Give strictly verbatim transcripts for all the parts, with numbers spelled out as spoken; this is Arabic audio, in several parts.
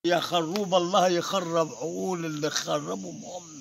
يا خروب الله يخرب عقول اللي خربهم هم.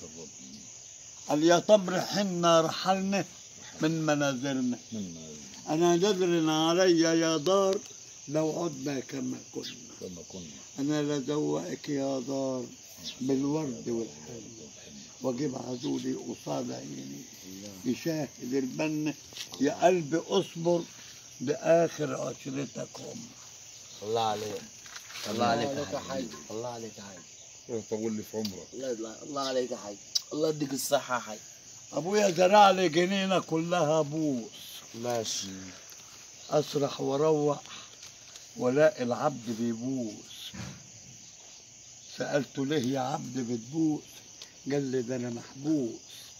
قال يا طبر حنا رحلنا من منازلنا، أنا جدر علي يا دار لو عدنا كما كنا، أنا لزوقك يا دار بالورد والحلم، واجيب عزولي قصاد عيني يشاهد البن، يا قلبي اصبر لآخر عشرتك هم. الله عليك، الله عليك يا حاج، الله عليك يا حاج، طول لي في عمرك. لا الله عليك يا حاج، الله يديك الصحة يا حاج. أبويا زرع لي جنينة كلها بوس، ماشي. أسرح وأروح ولاقي العبد بيبوس، سألته ليه يا عبد بتبوس؟ قال لي ده أنا محبوس.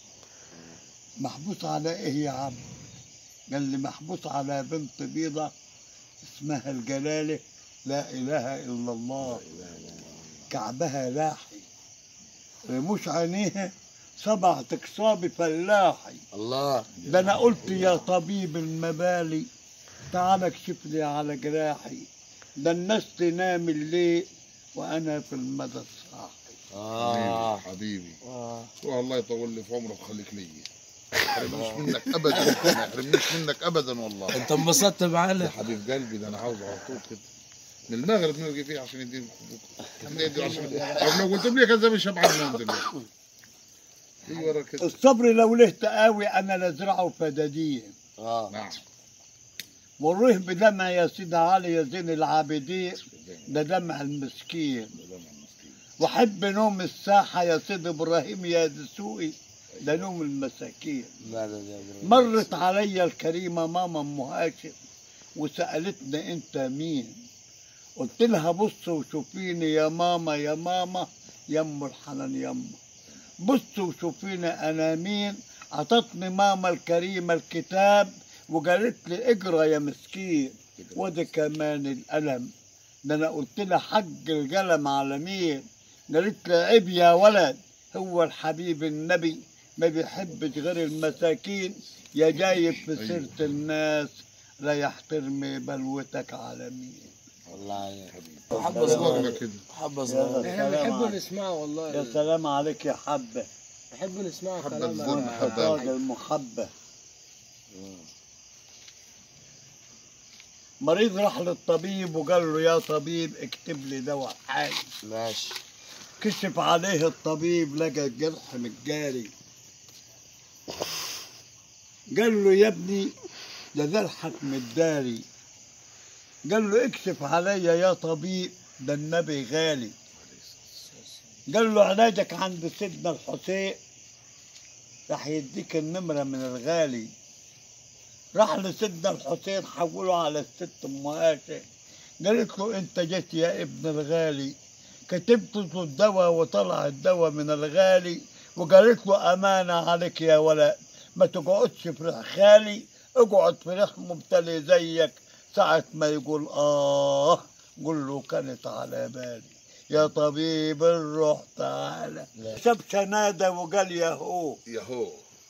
محبوس على إيه يا عبد؟ قال لي محبوس على بنت بيضة اسمها الجلالة، لا إله إلا الله، كعبها لاحي، رموش عينيها سبع تكصاب فلاحي. الله. ده أنا قلت يا طبيب المبالي تعال اكشف لي على جراحي، ده الناس تنام الليل وأنا في المدى الصاحي. آه حبيبي آه والله يطول لي في عمرك وخليك لي، ما يحرمنيش منك ابدا، ما يحرمنيش منك ابدا والله. انت انبسطت معانا يا حبيب قلبي، ده انا عاوز على طول كده من المغرب نلقي فيه عشان يديني يديني عشان لو قلت لي كذا مش هبعد منهم دلوقتي. في ورا كده الصبر لو له تقاوي أنا لازرعه فدادين. اه نعم. والريه بدمع يا سيدي علي يا زين العابدين، ده دمع المسكين. وحب نوم الساحة يا سيدي إبراهيم يا دسوقي، ده نوم المساكين. لا لا لا. مرت علي الكريمة ماما أم هاشم وسألتني أنت مين؟ قلت لها بص وشوفيني يا ماما يا ماما يا أم الحنان يما، بص وشوفيني أنا مين؟ عطتني ماما الكريمة الكتاب وقالت لي اقرا يا مسكين، وده كمان القلم، ده أنا قلت لها حج القلم على مين؟ قالت لي عيب يا ولد، هو الحبيب النبي ما بيحبش غير المساكين، يا جايب في سيرة الناس لا يحترم بلوتك على مين. والله عليك حبه صغيره كده، حبه صغيره. احنا بنحب نسمعه والله. يا سلام عليك يا حبة، بنحب نسمعه حبة كلام الظلم، يا حبة أعتاد المحبة. مريض راح للطبيب وقال له يا طبيب اكتب لي دواء حاجة. ماشي. كشف عليه الطبيب لقى الجرح متجاري، قال له يا ابني ده جرحك متداري، قال له اكشف عليا يا طبيب ده النبي غالي، قال له علاجك عند سيدنا الحسين راح يديك النمرة من الغالي. راح لسيدنا الحسين حوله على الست ام هاشم، قالت له انت جيت يا ابن الغالي، كتبت له الدواء وطلع الدواء من الغالي، وقالت له امانه عليك يا ولد ما تقعدش في ريح خالي، اقعد في ريح مبتلي زيك، ساعة ما يقول اه قول له كانت على بالي يا طبيب الروح تعالى. شاب شنادة وقال يا هو يا هو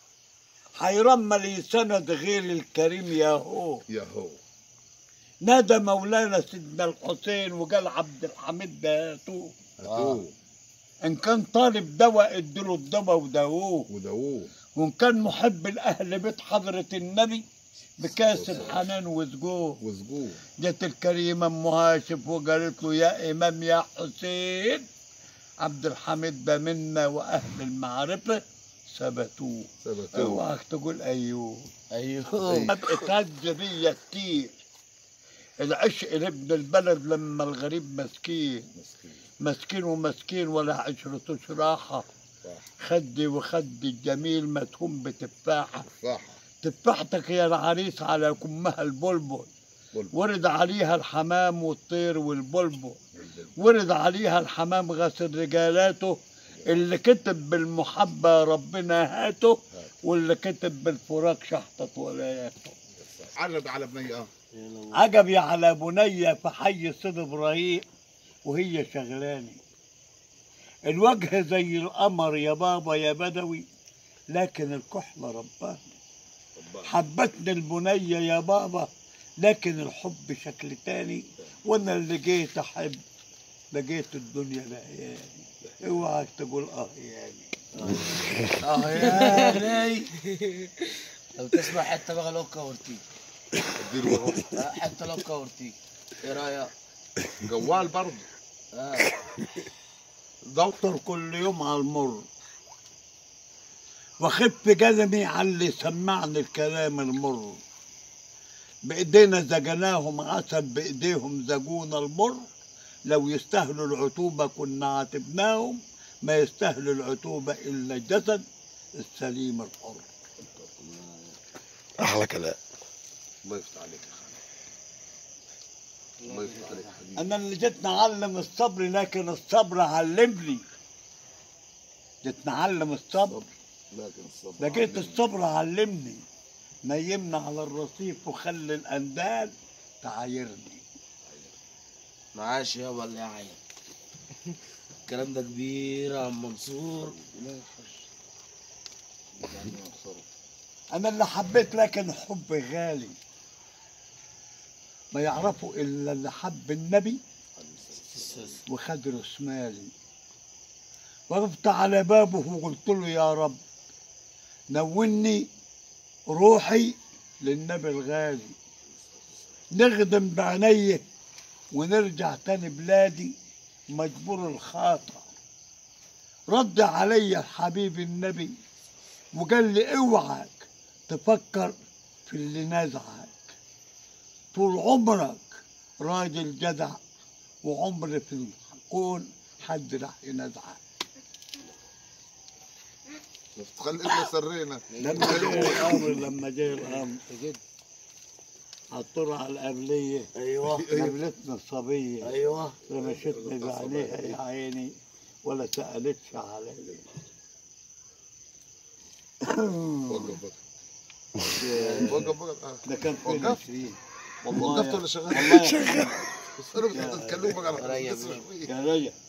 حيرمى لي سند غير الكريم يا هو، يا هو نادى مولانا سيدنا الحسين وقال عبد الحميد ده هاتوه، هاتوه، ان كان طالب دواء اديله الدواء وداووه، وداووه، وان كان محب الاهل بيت حضرة النبي بكاس الحنان وسجوه. وسجوه. جت الكريمة ام هاشم وقالت له يا امام يا حسين عبد الحميد ده منا واهل المعرفة ثبتوه. ثبتوه. اوعك تقول ايوه ايوه. اتهز بيا كتير العشق لابن البلد لما الغريب مسكين، مسكين مسكين ومسكين ولا عشرة راحة، خدي وخدي الجميل مدهون بتفاحة، تفاحة، تفاحتك يا العريس على كمها البلبل، ورد عليها الحمام والطير والبلبل، ورد عليها الحمام غسل رجالاته، اللي كتب بالمحبة ربنا هاته، واللي كتب بالفراق شحطت ولاياته. عرب على بنية عجبي على بنية في حي سيد ابراهيم وهي شغلاني، الوجه زي القمر يا بابا يا بدوي، لكن الكحلة رباني، حبتني البنية يا بابا لكن الحب شكل تاني، وانا اللي جيت احب لقيت الدنيا لهياني، اوعك تقول اه يعني. اه يا لو تسمع حته بقى لو كورتيك اديله واحد. آه، حته لو كورتيك ايه رايك؟ جوال برضه. اه دكتور كل يوم على المر، وخف قلمي على اللي سمعني الكلام المر. بايدينا زجناهم عسل، بايديهم زجونا المر. لو يستاهلوا العتوبة كنا عاتبناهم، ما يستاهلوا العتوبة إلا الجسد السليم الحر. احلى كلام. الله يفتح عليك يا خالد. الله يفتح عليك حبيبي. أنا اللي جيت نعلم الصبر، لكن الصبر علمني. جيت نعلم الصبر، لكن الصبر لقيت علمني. الصبر علمني. نيمنا على الرصيف وخلي الأندال تعايرني. معاش يابا اللي يعين. الكلام ده كبير يا عم منصور. أنا اللي حبيت لكن حب غالي، ما يعرفوا إلا اللي حب النبي وخد رسمالي. وقفت على بابه وقلت له يا رب نوني روحي للنبي الغالي، نخدم بعينيه ونرجع تاني بلادي مجبور الخاطر. رد علي الحبيب النبي وقال لي اوعك تفكر في اللي نزعك، طول عمرك راجل جدع، وعمر في الكون حد راح ينزعك. خلينا سرينا. لما جاء الامر لما جاء الامر حطونا على القبليه. ايوه قابلتنا الصبيه، ايوه رمشتني بعينيها يا عيني ولا سالتش عليا. وقف بقى. وقف بقى. آه. ده كان فين وقفت؟ عشرين؟ والله وقفت ولا شغال؟ والله اسألوا بتتكلموا بقى على ريا القصة شوية. يا رجل